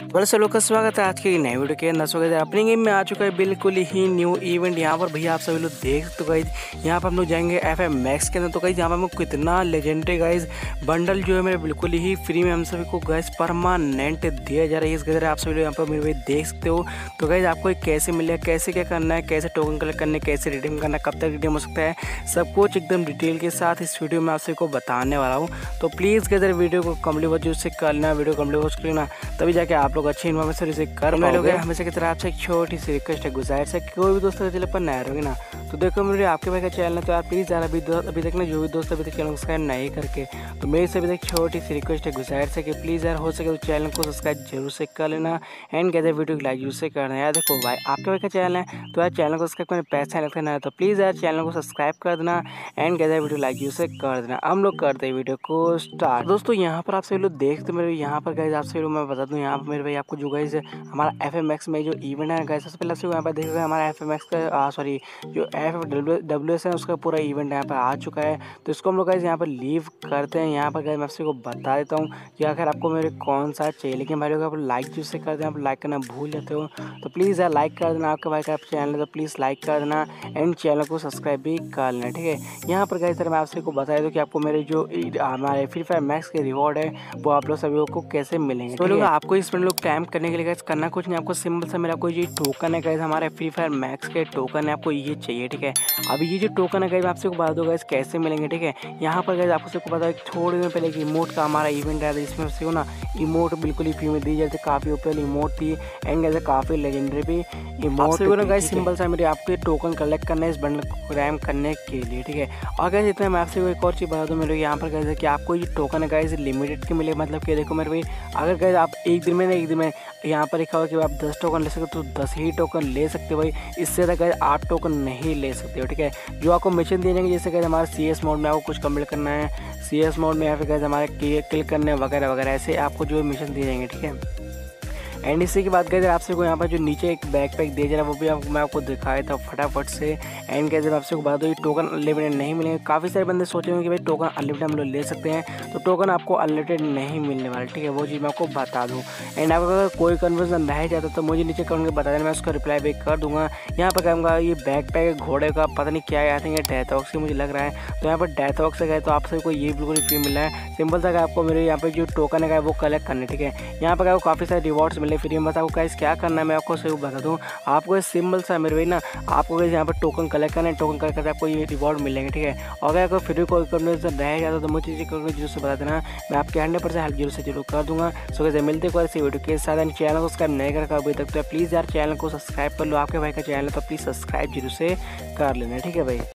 बड़े से लोग का स्वागत है आज की नई वीडियो के अंदर। स्वागत है अपनी गेम में आ चुका है बिल्कुल ही न्यू इवेंट। यहाँ पर भैया आप सभी लोग देख सकते हो गाइज, यहाँ पर हम लोग जाएंगे FM मैक्स के अंदर। तो गाइज यहाँ पर हमको कितना लेजेंडरी गाइज बंडल जो है मेरे बिल्कुल ही फ्री में हम सभी को गाइज परमानेंट दिया जा रहा है। इस गजर आप सभी लोग यहाँ पर मेरे भाई देख सकते हो। तो गाइज आपको कैसे मिलेगा, कैसे क्या करना है, कैसे टोकन कलेक्ट करने, कैसे रिडीम करना, कब तक रिडीम हो सकता है, सब कुछ एकदम डिटेल के साथ इस वीडियो में आप सभी को बताने वाला हूँ। तो प्लीज़ गजर वीडियो को कम्प्लीट वॉच से कर लेना, वीडियो कम्प्लीट वॉच कर लेना, तभी जाके आप लोग अच्छी इन्फॉर्मेशन इसे कर पाओगे। हमेशा की तरह आपसे एक छोटी सी रिक्वेस्ट है, गुजारिश है, कोई भी दोस्त चैनल पर नया रहोगे ना तो देखो मेरे आपके भाई का चैनल है, तो आप प्लीज़ यार अभी तक ना जो भी दोस्त अभी तक चैनल सब्सक्राइब नहीं करके, तो मेरी से अभी तक छोटी सी रिक्वेस्ट है, गुजारिश है कि प्लीज़ यार हो सके तो चैनल को सब्सक्राइब जरूर से कर लेना एंड कहते वीडियो को लाइक जरूर से करना। यार देखो भाई आपके भाई का चैनल है तो यार चैनल को सब्सक्राइब करने पैसा लगता है, तो प्लीज़ यार चैनल को सब्सक्राइब कर देना एंड कहते वीडियो लाइक जरूर से कर देना। हम लोग करते हैं वीडियो को स्टार्ट। दोस्तों यहाँ पर आप सभी लोग देखते मेरे यहाँ पर गाइज आप सभी लोग मैं बता दूँ, यहाँ पर मेरे भाई आपको जो गाइज हमारा FM मैक्स में जो इवेंट है गाइज, सबसे पहले आपसे यहाँ पर देखोगे हमारा FM मैक्स का सॉरी जो FWS है उसका पूरा इवेंट यहाँ पर आ चुका है। तो इसको हम लोग गाइज यहाँ पर लीव करते हैं। यहाँ पर गाइज मैं आपसे को बता देता हूँ कि आखिर आपको मेरे कौन सा चाहिए, लेकिन भाई लोग आप लाइक जिससे कर देना, आप लाइक करना भूल जाते हो तो प्लीज़ यार लाइक कर देना। आपके भाई का चैनल है तो प्लीज़ लाइक कर देना एंड चैनल को सब्सक्राइब भी कर लेना, ठीक है। यहाँ पर गाइज सर मैं आपसे को बता दूँ कि आपको मेरे जो हमारे फ्री फायर मैक्स के रिवॉर्ड है वो आप लोग सभी को कैसे मिलेंगे। तो लोग आपको इसमें लोग कैंप करने के लिए गाइज करना कुछ नहीं, आपको सिंपल सा मेरा कोई ये टोकन है गाइज, हमारे फ्री फायर मैक्स के टोकन है, आपको ये चाहिए, ठीक है। अभी ये जो टोकन है गाइज आपसे को बता दो गाइज कैसे मिलेंगे, ठीक है। यहाँ पर गाइज आपको सबको पता है थोड़ी दिन पहले कि इमोट का हमारा इवेंट आया था, इसमें से ना इमोट बिल्कुल ही फ्री में दी जाती, काफ़ी ओपन इमोट थी एंड गाइज काफ़ी लेजेंडरी भी इमोट ना गाइज। सिंपल सा मेरे आपके टोकन कलेक्ट करना है इस बंडल को रैम करने के लिए, ठीक है। और गाइज इतना मैं आपसे एक और चीज़ बता दूँ मेरे यहाँ पर गाइज कि आपको ये टोकन है गाइज लिमिटेड के मिले, मतलब कि देखो मेरे भाई अगर गाइज आप एक दिन में यहाँ पर लिखा हुआ कि आप 10 टोकन ले सकते हो तो 10 ही टोकन ले सकते हो भाई, इससे ज़्यादा गाइज 8 टोकन नहीं ले सकते हो, ठीक है। जो आपको मिशन दिए जाएंगे जैसे गाइज हमारे CS मोड में आपको कुछ कंप्लीट करना है, CS मोड में या फिर गाइज हमारे क्लिक करने वगैरह वगैरह, ऐसे आपको जो मिशन दिए जाएंगे, ठीक है। एंड इसी के बाद गए आपसे को यहाँ पर जो नीचे एक बैकपैक दिया जा रहा है वो भी मैं आपको दिखाया था फटाफट से। एंड कैसे आपसे को बता दो ये टोकन अनलिमिटेड नहीं मिलेंगे। काफ़ी सारे बंदे सोचे होंगे कि भाई टोकन अनलिमिटेड हम लोग ले सकते हैं, तो टोकन आपको अनलिमिटेड नहीं मिलने वाला, ठीक है। वो चीज़ मैं आपको बता दूँ। एंड आपको अगर कोई कन्वर्जन रह जाता तो मुझे नीचे कमेंट में बता देना, मैं उसका रिप्लाई बैक कर दूँगा। यहाँ पर कहूँगा ये बैकपैक घोड़े का पता नहीं क्या आते हैं, डेथ वॉक्स की मुझे लग रहा है। तो यहाँ पर डेथ वॉक्स से गए तो आप सभी को ये बिल्कुल फ्री मिल रहा है। सिंपल सा आपको मेरे यहाँ पर जो टोकन है वो कलेक्ट करने, ठीक है। यहाँ पर आपको काफ़ी सारे रिवॉर्ड्स मिले फ्री में। बस आपको गाइस क्या करना है मैं आपको सही बता दूँ, आपको ये सिंपल सा मेरे भाई ना आपको गाइस यहाँ पर टोकन कलेक्ट करना है, टोकन कलेक्ट करके आपको ये रिवॉर्ड मिलेंगे, ठीक है। और अगर आपको फिर कोई कन्वर्जन रह जाता तो मुझे चीज़ें जरूर से बता देना, मैं आपके 100% हेल्प जरूर कर दूँगा। सो कैसे मिलते कोई ऐसी वीडियो के साथ। एंड चैनल को सब्सक्राइब नहीं कर अभी तक तो प्लीज़ यार चैनल को सब्सक्राइब कर लो, आपके भाई का चैनल है तो प्लीज़ सब्सक्राइब जरूर से कर लेना, ठीक है भाई।